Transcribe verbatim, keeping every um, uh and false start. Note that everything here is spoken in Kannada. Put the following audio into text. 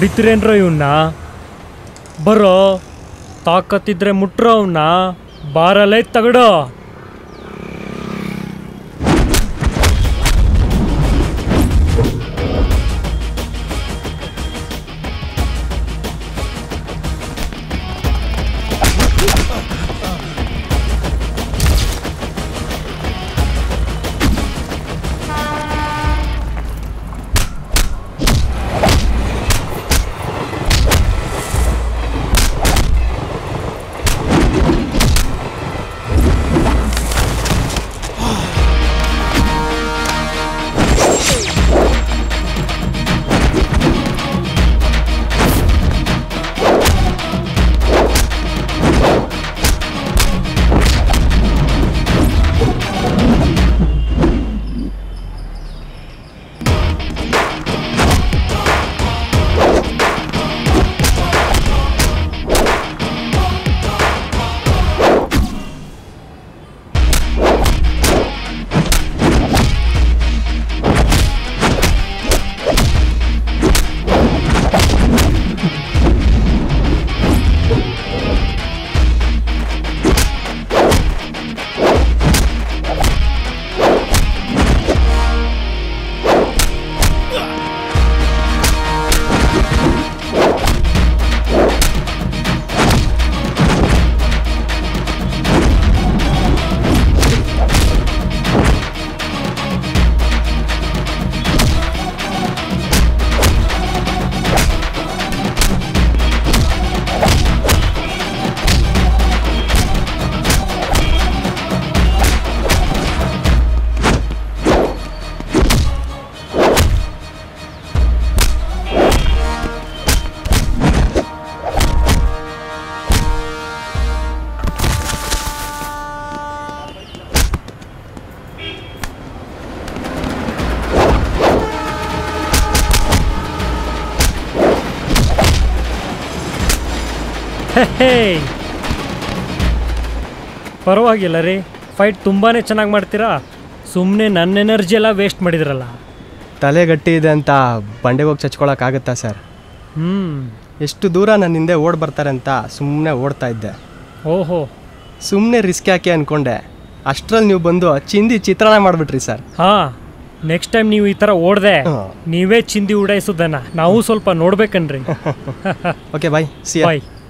ಹೊಡಿತೀರೇನ್ರೋ ಇವನ್ನ ಬರೋ ತಾಕತ್ತಿದ್ರೆ ಮುಟ್ರೋ ಅವನ್ನ ಬಾರಲ್ಲೇ ತಗಡೋ ಪರವಾಗಿಲ್ಲ ರೀ ಫೈಟ್ ತುಂಬಾ ಚೆನ್ನಾಗಿ ಮಾಡ್ತೀರಾ ಸುಮ್ಮನೆ ನನ್ನ ಎನರ್ಜಿ ಎಲ್ಲ ವೇಸ್ಟ್ ಮಾಡಿದ್ರಲ್ಲ ತಲೆ ಗಟ್ಟಿ ಇದೆ ಅಂತ ಬಂಡೆಗೆ ಹೋಗಿ ಚಚ್ಕೊಳಕ್ಕಾಗತ್ತಾ ಸರ್ ಹ್ಞೂ ಎಷ್ಟು ದೂರ ನನ್ನ ಹಿಂದೆ ಓಡ್ ಬರ್ತಾರೆ ಅಂತ ಸುಮ್ಮನೆ ಓಡ್ತಾ ಇದ್ದೆ ಓಹೋ ಸುಮ್ಮನೆ ರಿಸ್ಕ್ ಯಾಕೆ ಅಂದ್ಕೊಂಡೆ ಅಷ್ಟರಲ್ಲಿ ನೀವು ಬಂದು ಚಿಂದಿ ಚಿತ್ರಾನ್ನ ಮಾಡಿಬಿಟ್ರಿ ಸರ್ ಹಾಂ ನೆಕ್ಸ್ಟ್ ಟೈಮ್ ನೀವು ಈ ಥರ ಓಡ್ದೆ ನೀವೇ ಚಿಂದಿ ಉಡಾಯಿಸೋದನ್ನ ನಾವು ಸ್ವಲ್ಪ ನೋಡ್ಬೇಕನ್ರಿ ಓಕೆ ಬಾಯ್ ಸಿ ಬಾಯ್